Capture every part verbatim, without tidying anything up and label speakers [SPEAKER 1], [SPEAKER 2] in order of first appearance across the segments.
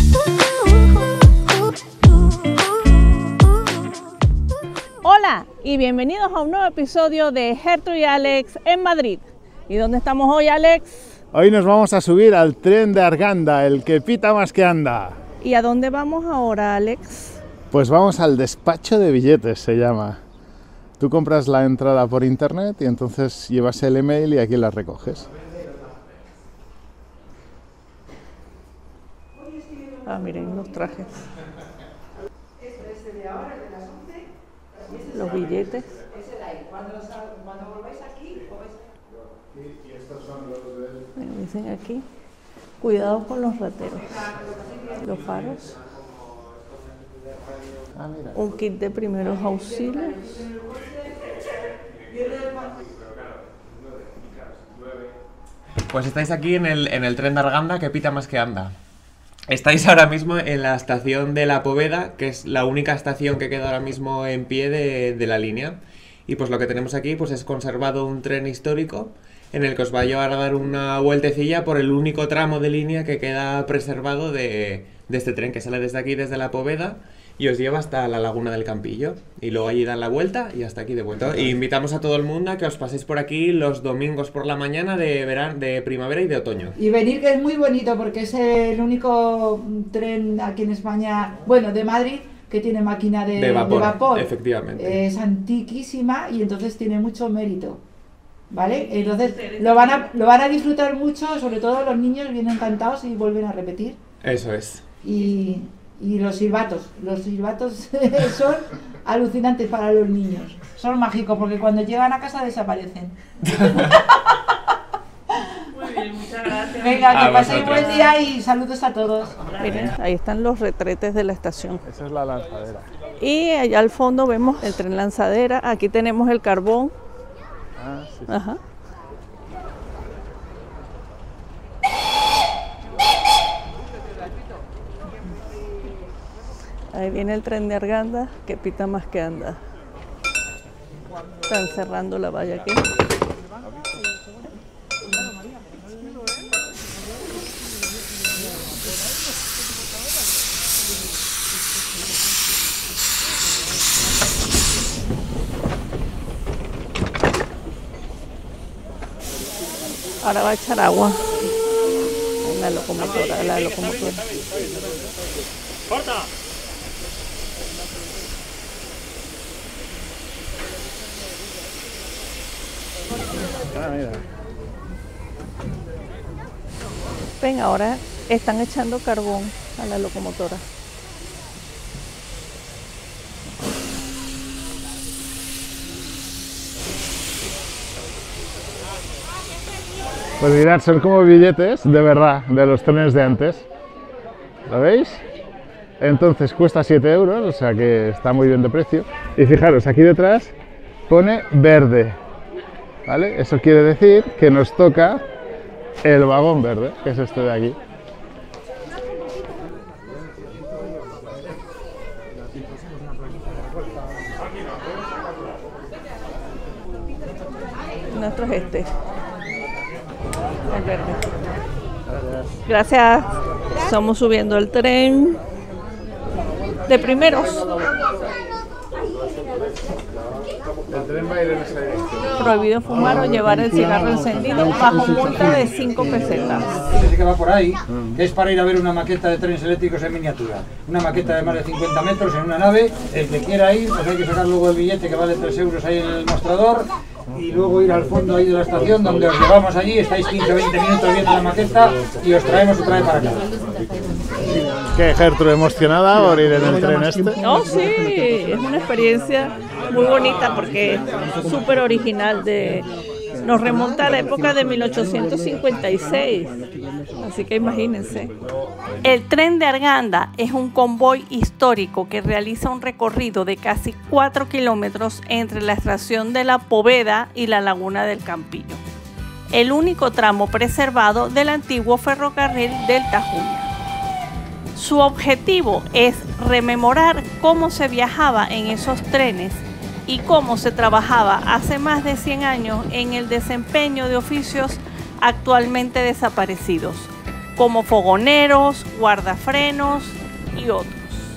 [SPEAKER 1] Hola y bienvenidos a un nuevo episodio de Gertrude y Alex en Madrid. ¿Y dónde estamos hoy, Alex?
[SPEAKER 2] Hoy nos vamos a subir al tren de Arganda, el que pita más que anda.
[SPEAKER 1] ¿Y a dónde vamos ahora, Alex?
[SPEAKER 2] Pues vamos al despacho de billetes, se llama. Tú compras la entrada por internet y entonces llevas el email y aquí la recoges.
[SPEAKER 1] Ah, miren los trajes. Los billetes. Me dicen aquí, cuidado con los rateros. Los faros.
[SPEAKER 2] Ah, mira.
[SPEAKER 1] Un kit de primeros auxilios.
[SPEAKER 3] Pues estáis aquí en el, en el tren de Arganda que pita más que anda. Estáis ahora mismo en la estación de La Poveda, que es la única estación que queda ahora mismo en pie de, de la línea. Y pues lo que tenemos aquí pues es conservado un tren histórico en el que os va a llevar a dar una vueltecilla por el único tramo de línea que queda preservado de, de este tren, que sale desde aquí, desde La Poveda, y os lleva hasta la Laguna del Campillo. Y luego allí dan la vuelta y hasta aquí de vuelta. Y invitamos a todo el mundo a que os paséis por aquí los domingos por la mañana de verano, de primavera y de otoño.
[SPEAKER 4] Y venir, que es muy bonito porque es el único tren aquí en España, bueno, de Madrid, que tiene máquina de,
[SPEAKER 3] De vapor,
[SPEAKER 4] de vapor.
[SPEAKER 3] efectivamente.
[SPEAKER 4] Es antiquísima y entonces tiene mucho mérito, ¿vale? Entonces lo van a, lo van a disfrutar mucho, sobre todo los niños vienen encantados y vuelven a repetir.
[SPEAKER 3] Eso es.
[SPEAKER 4] Y, y los silbatos, los silbatos son alucinantes para los niños, son mágicos porque cuando llegan a casa desaparecen.
[SPEAKER 1] Muy bien, muchas gracias.
[SPEAKER 4] Venga, que
[SPEAKER 3] A
[SPEAKER 4] paséis
[SPEAKER 3] vosotros.
[SPEAKER 4] buen día y saludos a todos.
[SPEAKER 1] Miren, ahí están los retretes de la estación.
[SPEAKER 2] Esa es la lanzadera.
[SPEAKER 1] Y allá al fondo vemos el tren lanzadera. Aquí tenemos el carbón.
[SPEAKER 2] Ah, sí, sí.
[SPEAKER 1] Ajá. Ahí viene el tren de Arganda, que pita más que anda. Están cerrando la valla aquí. Ahora va a echar agua en la locomotora, la locomotora.
[SPEAKER 5] ¡Corta!
[SPEAKER 2] Ah, mira.
[SPEAKER 1] Ven, ahora están echando carbón a la locomotora.
[SPEAKER 2] Pues mirad, son como billetes de verdad, de los trenes de antes. ¿Lo veis? Entonces cuesta siete euros, o sea que está muy bien de precio. Y fijaros, aquí detrás pone verde, ¿vale? Eso quiere decir que nos toca el vagón verde, que es este de aquí.
[SPEAKER 1] Nuestro es este. El verde. Gracias. Estamos subiendo el tren de primeros.
[SPEAKER 2] El tren va a ir en esa dirección.
[SPEAKER 1] Prohibido fumar o llevar el cigarro encendido bajo multa de cinco pesetas.
[SPEAKER 5] Ese que va por ahí, que es para ir a ver una maqueta de trenes eléctricos en miniatura. Una maqueta de más de cincuenta metros en una nave. El que quiera ir, pues hay que sacar luego el billete que vale tres euros ahí en el mostrador. Y luego ir al fondo ahí de la estación donde os llevamos allí, estáis quince o veinte minutos viendo la maqueta y os traemos otra vez para acá.
[SPEAKER 2] ¿Qué, Gertrude, emocionada por ir en el tren este?
[SPEAKER 1] Oh, sí, es una experiencia muy bonita porque es súper original. De, nos remonta a la época de mil ochocientos cincuenta y seis, así que imagínense. El tren de Arganda es un convoy histórico que realiza un recorrido de casi cuatro kilómetros entre la estación de La Poveda y la Laguna del Campillo, el único tramo preservado del antiguo ferrocarril del Tajuña. Su objetivo es rememorar cómo se viajaba en esos trenes y cómo se trabajaba hace más de cien años en el desempeño de oficios actualmente desaparecidos, como fogoneros, guardafrenos y otros.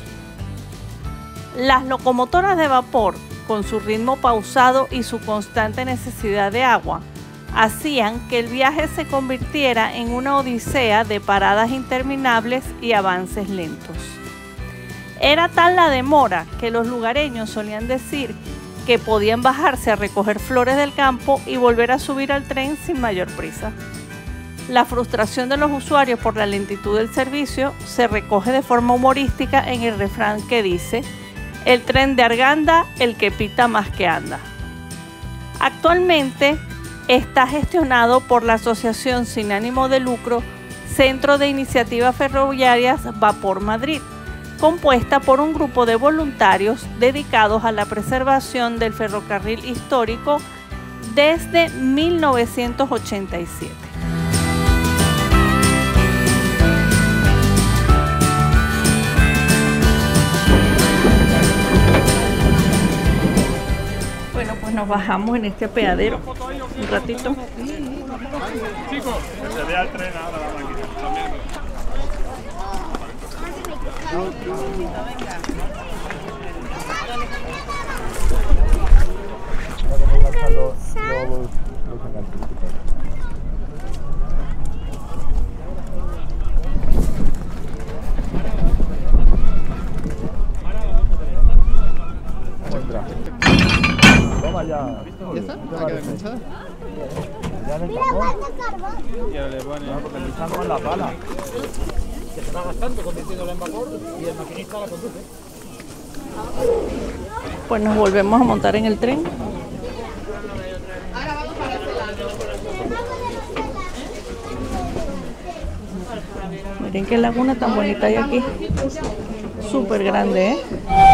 [SPEAKER 1] Las locomotoras de vapor, con su ritmo pausado y su constante necesidad de agua, hacían que el viaje se convirtiera en una odisea de paradas interminables y avances lentos. Era tal la demora que los lugareños solían decir que podían bajarse a recoger flores del campo y volver a subir al tren sin mayor prisa. La frustración de los usuarios por la lentitud del servicio se recoge de forma humorística en el refrán que dice: el tren de Arganda, el que pita más que anda. Actualmente está gestionado por la asociación sin ánimo de lucro Centro de Iniciativas Ferroviarias Vapor Madrid, compuesta por un grupo de voluntarios dedicados a la preservación del ferrocarril histórico desde mil novecientos ochenta y siete. Bueno, pues nos bajamos en este apeadero un ratito.
[SPEAKER 6] Chicos, se ve al tren ahora la máquina. Toma ya.
[SPEAKER 7] ¿Ya está? ¿Ha quedado enganchada?
[SPEAKER 6] Ya en el carbón. Y ahora le pone. Porque le echan con la pala. Que se va gastando convirtiéndola en vapor y el maquinista la conduce.
[SPEAKER 1] Pues nos volvemos a montar en el tren. Miren qué laguna tan bonita hay aquí. Súper grande, ¿eh?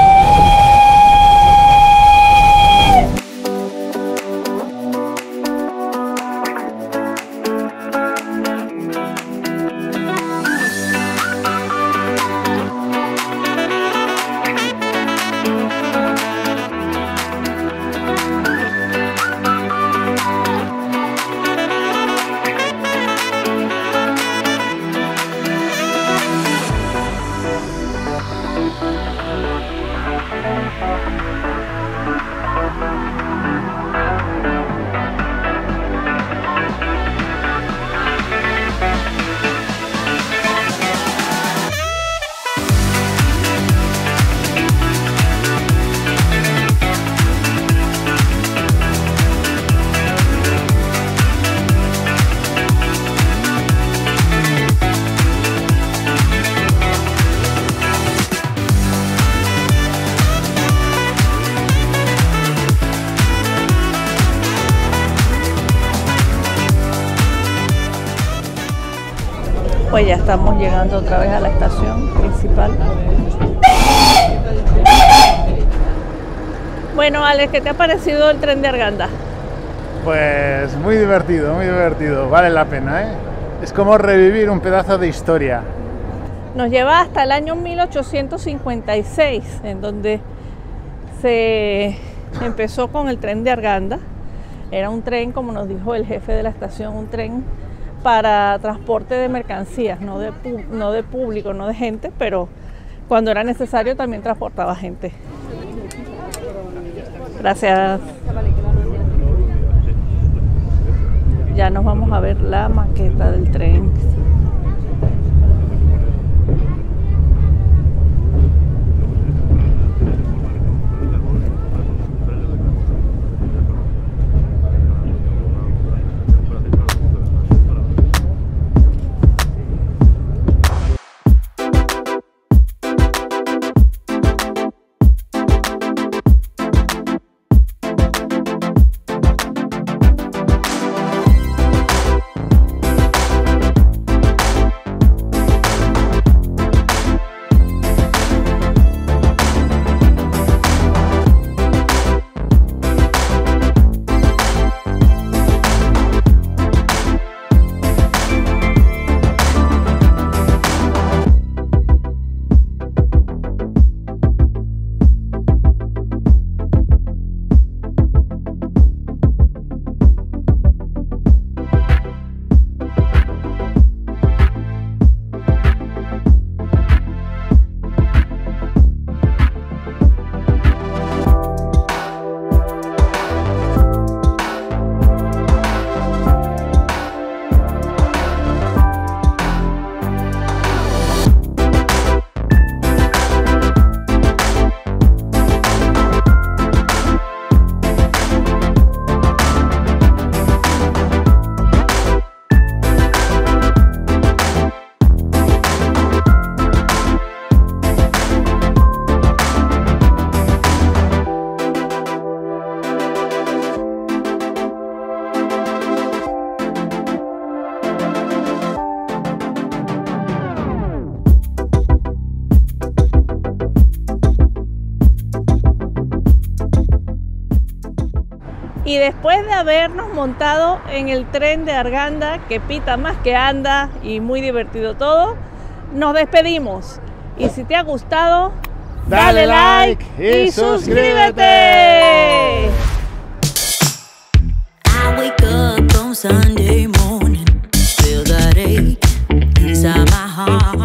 [SPEAKER 1] Pues ya estamos llegando otra vez a la estación principal. Bueno, Alex, ¿qué te ha parecido el tren de Arganda?
[SPEAKER 2] Pues muy divertido, muy divertido, vale la pena, ¿eh? Es como revivir un pedazo de historia.
[SPEAKER 1] Nos lleva hasta el año mil ochocientos cincuenta y seis, en donde se empezó con el tren de Arganda. Era un tren, como nos dijo el jefe de la estación, un tren para transporte de mercancías, no de, no de público, no de gente, pero cuando era necesario también transportaba gente. Gracias. Ya nos vamos a ver la maqueta del tren. Y después de habernos montado en el tren de Arganda, que pita más que anda y muy divertido todo, nos despedimos. Y si te ha gustado, dale, dale like y, y suscríbete.
[SPEAKER 7] I wake up on Sunday morning, feel that ache inside my heart.